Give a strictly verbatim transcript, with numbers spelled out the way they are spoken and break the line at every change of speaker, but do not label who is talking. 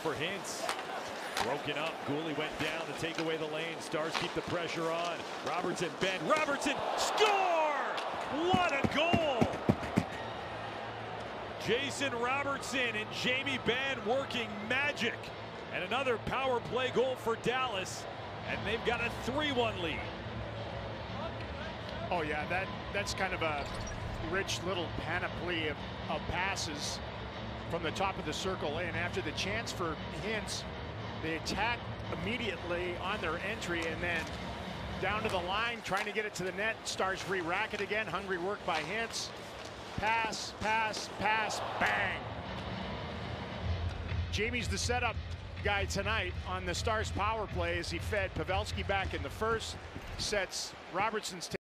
for Hintz. Broken up. Gooley went down to take away the lane. Stars keep the pressure on. Robertson bend. Robertson score! What a goal! Jason Robertson and Jamie Benn working magic. And another power play goal for Dallas. And they've got a three one lead.
Oh yeah, that that's kind of a rich little panoply of, of passes from the top of the circle in. After the chance for Hintz, they attack immediately on their entry and then down to the line, trying to get it to the net. Stars re-rack it again. Hungry work by Hintz. Pass, pass, pass, bang. Jamie's the setup guy tonight on the Stars power play as he fed Pavelski back in the first. Sets Robertson's